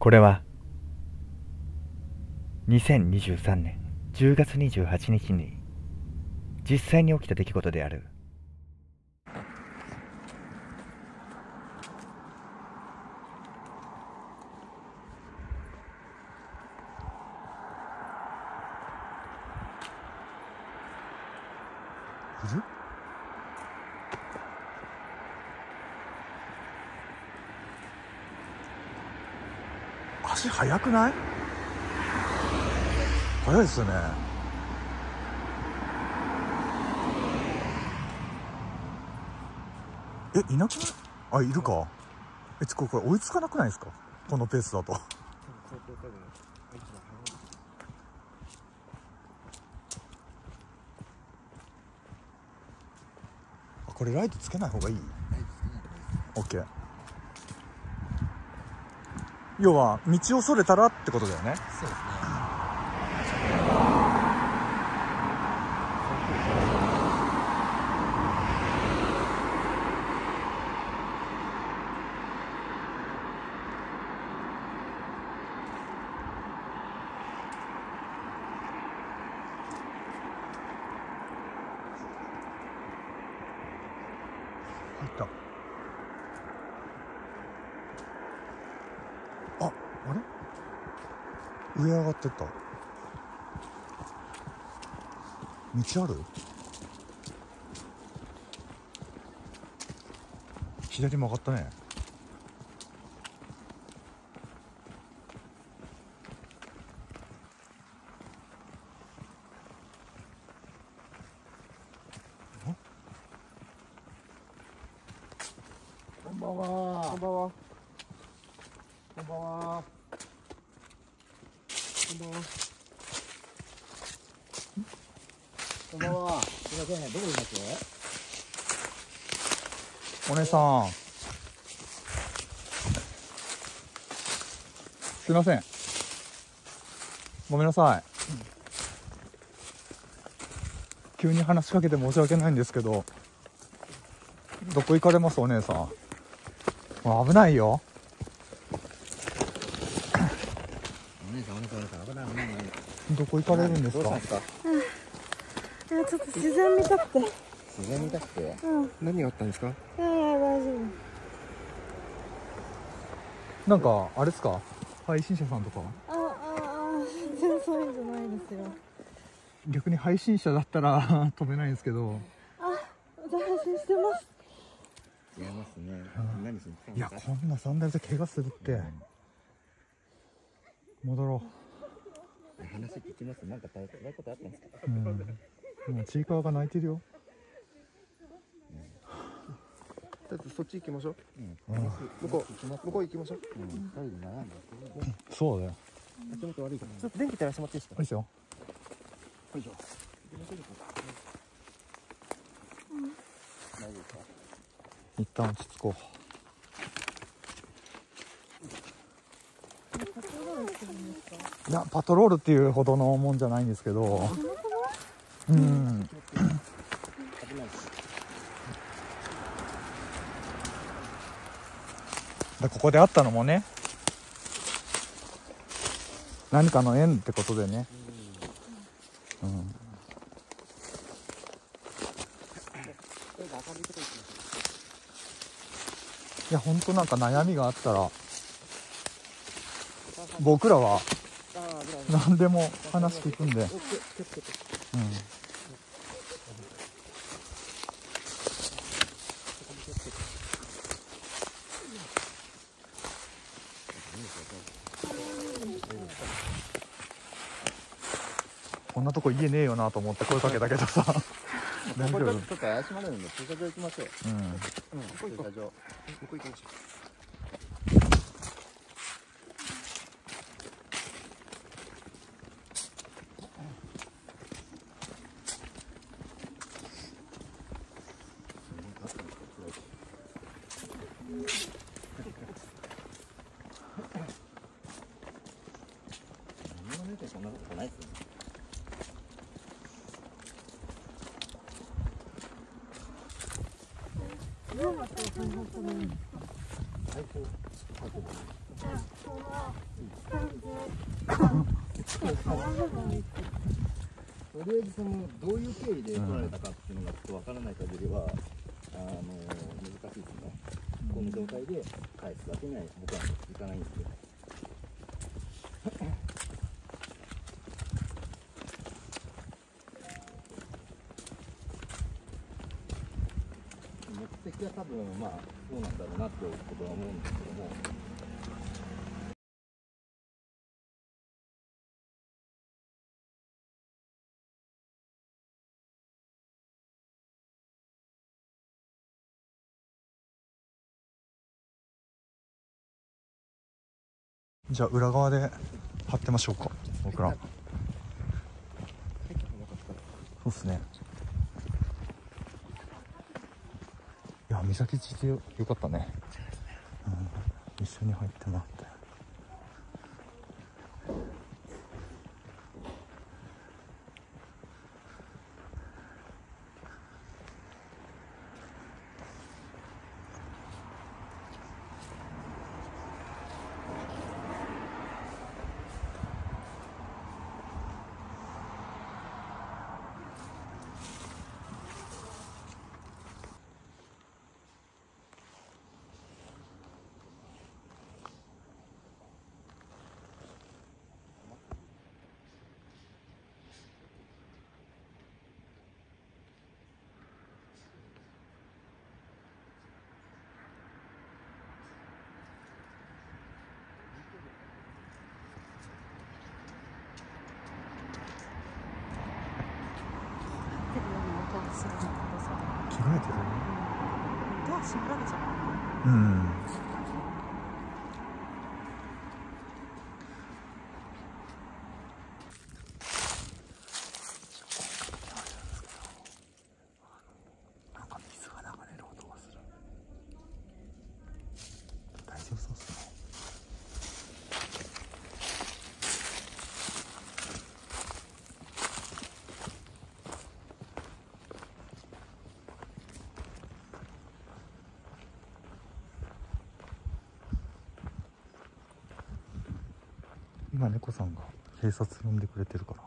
これは2023年10月28日に実際に起きた出来事である。 いる？足速くない？速いですよね。いなくない？あ、いるか。これ追いつかなくないですか、このペースだと。これライトつけない方がいい？オッケー。要は道をそれたらってことだよね。 そうですね。 入った。あれ上上がってった。道ある？左曲がったね。 こんばんは。こんばんは。こんばんは。こんばんは。こんばんは。すみません。どこにいます？ お姉さん。すいません。ごめんなさい。急に話しかけて申し訳ないんですけど、どこ行かれます？お姉さん。危ないよ。 お姉さん、危ない。 どこ行かれるんですか？ どうしたんですか？ ちょっと自然見たくて。 自然見たくて。何があったんですか？ 大丈なんかあれですか、配信者さんとか？ 全然そういうんじゃないですよ。 逆に配信者だったら止めないんですけど。 配信してます。 違いますね。何しに来たんいや、 ですか？ こんなサンダルで怪我するって。戻ろ話聞きます。なんか辛いことあったんですか？ う。もうちいかわが泣いてるよ。 だってそっち行きましょう。 向こう行きましょう。 そうだよ。 足元悪いから。ちょっと電気照らしてもらっていいですか？ いいですよ。 よいしょ。大丈夫ですか？ 一旦落ち着こう。いや、パトロールっていうほどのもんじゃないんですけど。 危ないです。 ここで会ったのもね、何かの縁ってことでね。いや、ほんとなんか悩みがあったら、僕らは何でも話聞くんで。こんなとこ家ねえよなと思って声かけたけどさ。大丈夫？ ちょっと怪しまれるんで駐車場行きましょう。駐車場。向こう行きましょう。そんなことないですよね。 どうやってお金を取るんですか？ とりあえずそのどういう経緯で取られたかっていうのがちょっとわからない限りは、難しいですね。この状態で返すだけには僕はいかないんですけど。目的は多分まあそうなんだろうなということは思うんですけども。 じゃあ裏側で貼ってましょうか、僕ら。そうっすね。いや、美咲ちでよかったね。一緒に入ってもらって。着替えてる？ ドア閉められちゃう。なんか水が流れる音がする。大丈夫そうっすね。今猫さんが警察呼んでくれてるから。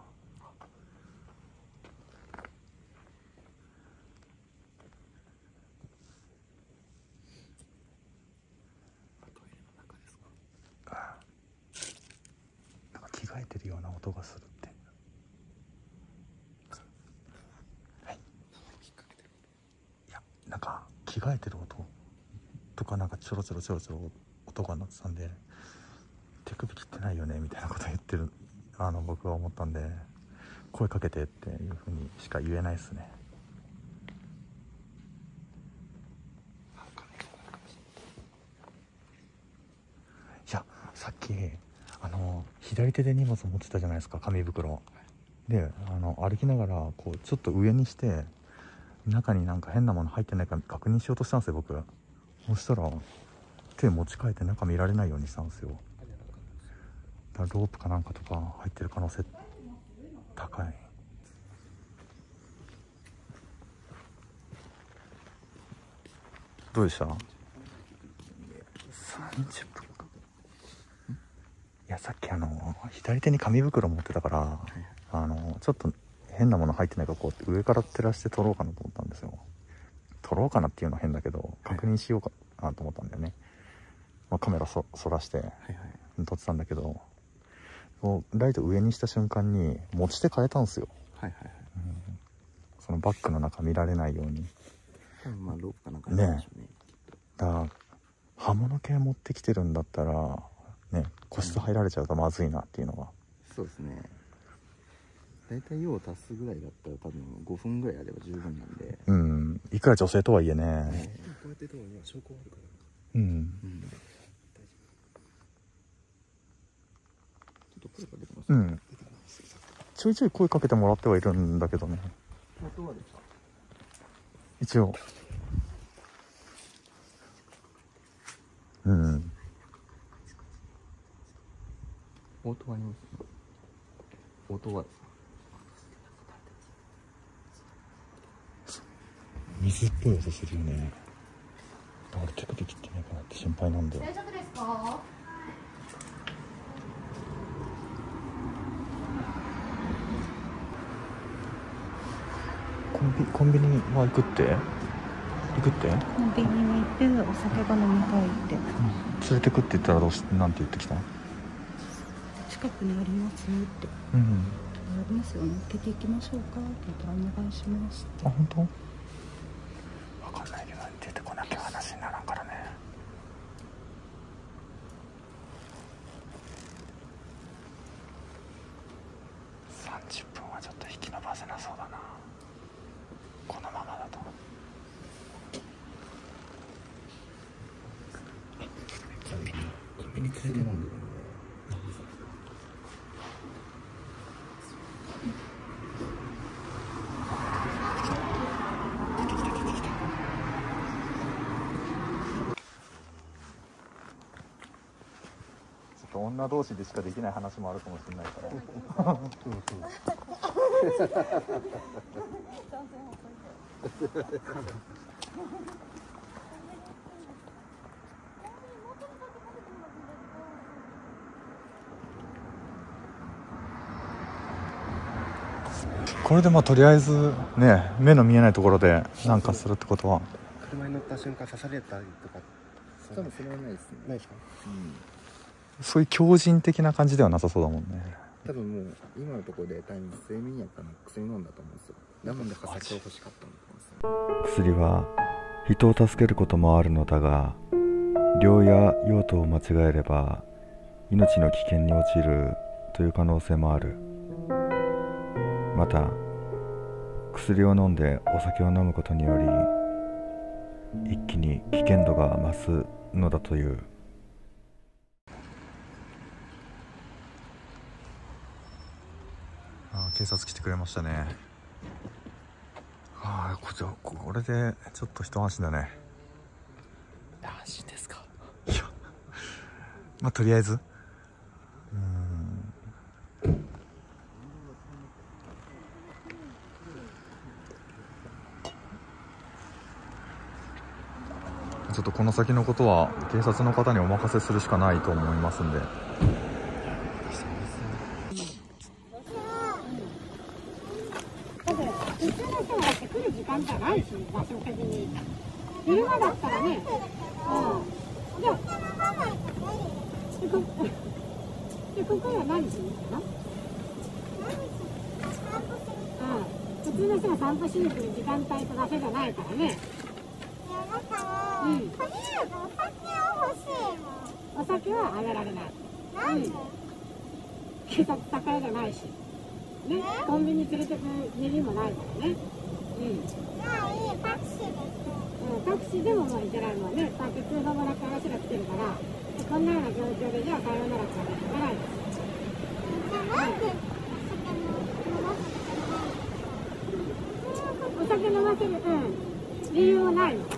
なんか着替えてるような音がするって。はい。いや、なんか着替えてる音とか、なんかちょろちょろ音が鳴ってたんで、手首切ってないよねみたいなこと言ってる、僕は思ったんで、声かけてっていうふうにしか言えないですね。いや、さっき左手で荷物持ってたじゃないですか、紙袋で。歩きながらこうちょっと上にして中になんか変なもの入ってないか確認しようとしたんですよ、僕。そしたら手持ち替えて中見られないようにしたんですよ。だからロープかなんかとか入ってる可能性高い。どうでした？ 30 分か。いや、さっき左手に紙袋持ってたから、ちょっと変なもの入ってないかこう上から照らして撮ろうかなと思ったんですよ。撮ろうかなっていうのは変だけど、確認しようかなと思ったんだよね。カメラそらして撮ってたんだけど、ライト上にした瞬間に持ち手変えたんですよ。そのバッグの中見られないように。 まあロープかなんかなんでしょうね。 だから刃物系持ってきてるんだったらね、個室入られちゃうとまずいなっていうのが。 そうですね。だいたい用を足すぐらいだったら多分5分ぐらいあれば十分なんで。 いくら女性とはいえね。 こうやってでも今証拠あるから。ちょっと声かけてます。 ちょいちょい声かけてもらってはいるんだけどね。 音はですか？ 一応。 音はあります。音は水っぽい音するよね。だから手首切ってないかなって心配なんだよ。 大丈夫ですか？ コンビニは行くって？ コンビニに行ってお酒が飲みたいって、 連れてくって言ったらなんて言ってきたの？ 近くにありますって、 うん。 ありますよ、乗っけていきましょうかって言ったらお願いしますって。 あ、本当？わかんないけど出てこなきゃ話にならんからね。30分はちょっと引き延ばせなそうだな、このままだと。 コンビニ連れて飲んでる。 女同士でしかできない話もあるかもしれないからこれでまあとりあえずね、目の見えないところでなんかするってことは、 車に乗った瞬間刺されたりとか。 多分それはないですね。 ないですか？ そういう強靭的な感じではなさそうだもんね。 多分もう今のところで多分睡眠薬の薬飲んだと思うんですよ。なので刃先を欲しかったんだと思うんですよ。 薬は人を助けることもあるのだが、量や用途を間違えれば命の危険に陥るという可能性もある。また薬を飲んでお酒を飲むことにより一気に危険度が増すのだという。 警察来てくれましたね。これでちょっと一安心だね。 安心ですか？ いや、まあとりあえずちょっとこの先のことは警察の方にお任せするしかないと思いますんで。 普通の人が来る時間じゃないし、場所的に。昼間だったらね、で、ここは何しに行くの？普通の人が散歩しに来る時間帯と場所じゃないからね。とりあえずお酒は欲しいもん。お酒はあげられない。なんで？警察高いじゃないし。ね、コンビニ連れてく理由もないからね。タクシーです。タクシーでももう行けないもんね。だって通報もらって話が来てるから、こんなような状況でじゃあさようならってわけにいかないです。じゃあなんでお酒飲ませる理由はないの。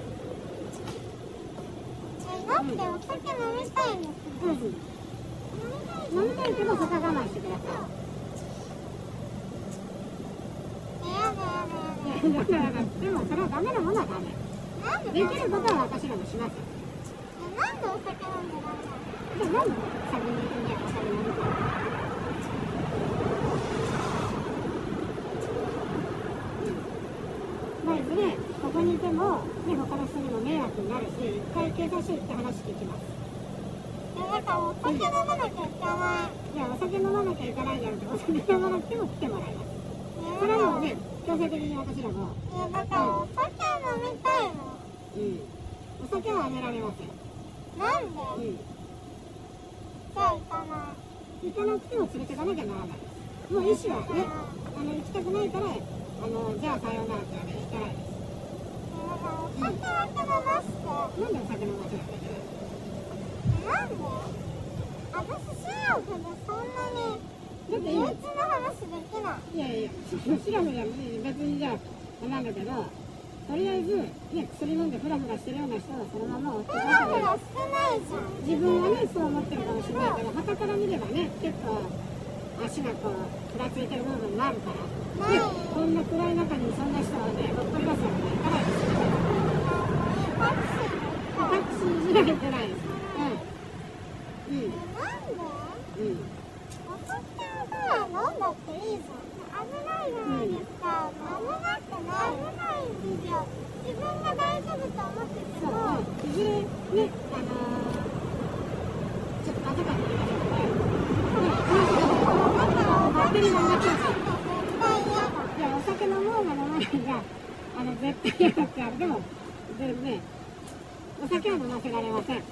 だってお酒飲みたいんですよ。飲みたいけどそこは我慢してください。でもそれはダメなものはダメ。できることは私らもしますよ。なんでお酒飲んでダメなの？なんで酒に行くにはお酒飲むか。まずね、ここにいても、ね、他の人にも迷惑になるし、一回警察署行って話聞きます。だからお酒飲まなきゃいけない。いや、お酒飲まなきゃいけないじゃなくて、お酒飲まなくても来てもらいます。それはもうね、強制的に私らも。だからお酒飲みたいの。お酒はあげられません。なんで？じゃあ行かない。行かなくても連れてかなきゃならない。もう意思はね、行きたくないから、じゃあさようならってわけにいかないです。だからお酒だけ飲ませて。なんでお酒飲ませなきゃいけないの？なんで？私、シラフでそんなに。だって憂鬱な話できない。いやいや、シラフじゃ別にじゃあなんだけど、とりあえず、ね、薬飲んでフラフラしてるような人はそのまま追ってください。フラフラしてないじゃん。自分はね、そう思ってるかもしれないけど、傍から見ればね、結構足がこうふらついてる部分もあるから、ね、こんな暗い中にそんな人はね、ほっとり出すわけにはいかないですよ。タクシーじゃないとないです。なんで？飲んだっていいじゃん。危ないじゃないですか。危なくない。 ちょっと後から見てくださいね。バッテリーがなくなっちゃう。いや、お酒飲もうが飲まないが、絶対やるってやる。でも、ね、お酒は飲ませられません。なんで？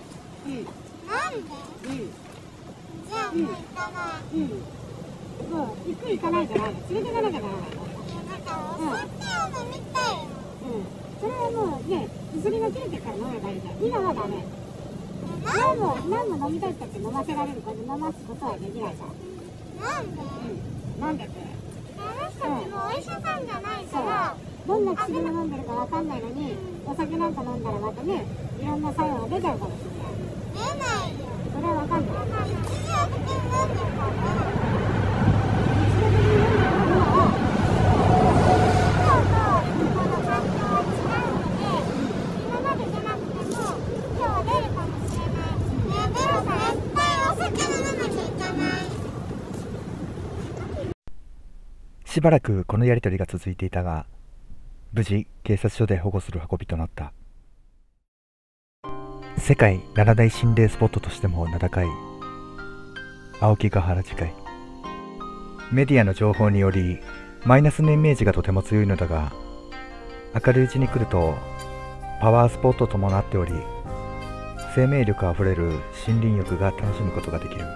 じゃあもう行かない。もう行く行かないじゃない。連れて行かなきゃならない。だからお酒を飲みたいよ。それはもうね、薬が切れてから飲めばいいじゃん。今はダメ。何も飲みたいって言って飲ませられること、飲ますことはできないから。なんでって。私たちもお医者さんじゃないから、どんな薬を飲んでるかわかんないのに、お酒なんか飲んだらまたね、いろんな作用が出ちゃうかもしれない。出ないよ。それはわかんない。日常的に飲んでるから出ない。日常的に飲んでるからは、今日とこの環境は違うので、今までじゃなくても、今日は出るかもしれない。でも絶対お酒飲まなきゃいけない。 しばらくこのやり取りが続いていたが、無事警察署で保護する運びとなった。世界7大心霊スポットとしても名高い青木ヶ原寺会。メディアの情報によりマイナスのイメージがとても強いのだが、明るいうちに来るとパワースポットともなっており、生命力あふれる森林浴が楽しむことができる。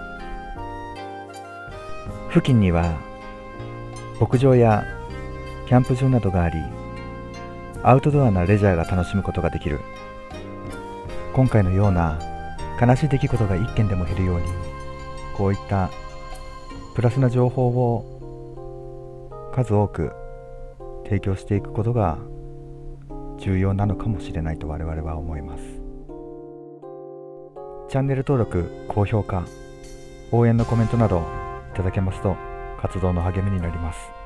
付近には牧場やキャンプ場などがあり、アウトドアなレジャーが楽しむことができる。今回のような悲しい出来事が一件でも減るように、こういったプラスな情報を数多く提供していくことが重要なのかもしれないと我々は思います。チャンネル登録、高評価、応援のコメントなどいただけますと活動の励みになります。